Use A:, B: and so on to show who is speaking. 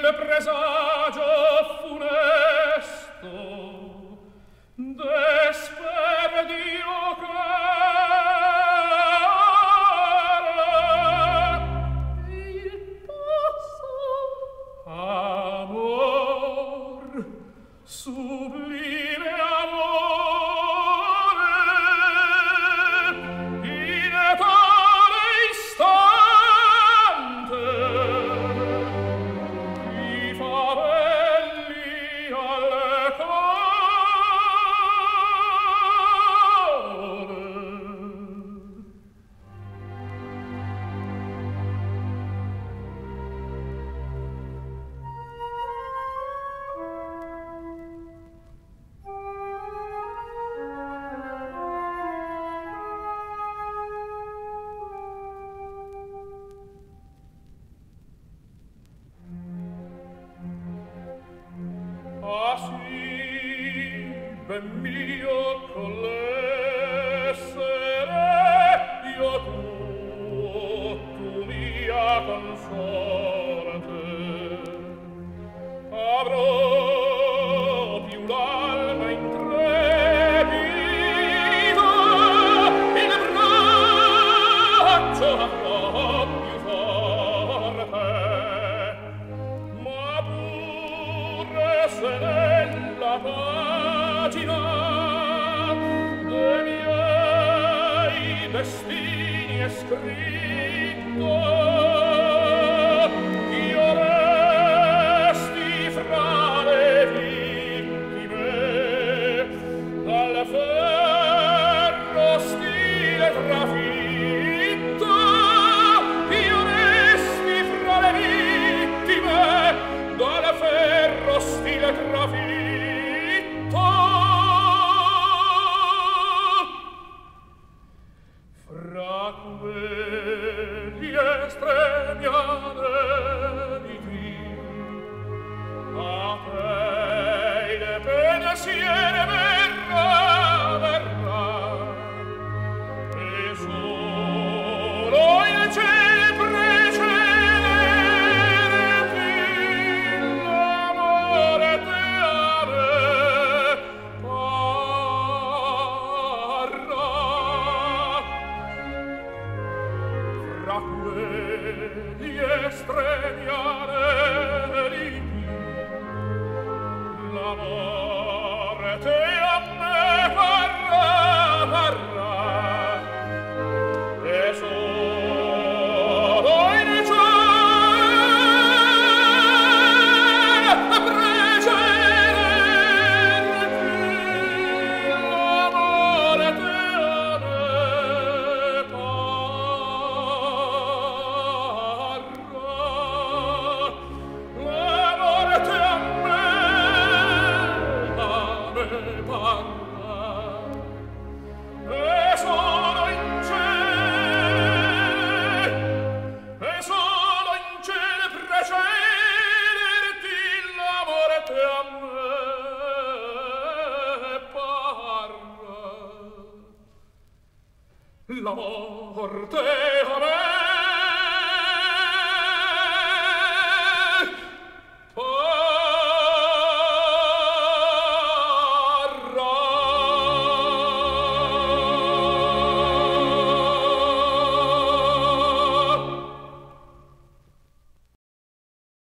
A: MIO con l'essere io tu mia consorte avrò più l'alma intrepida il braccio avrò più forte ma pure se nella pagina dei miei destini è scritto io resti fra le vittime dal ferro stile trafitto io resti fra le vittime dal ferro stile trafitto La morte a me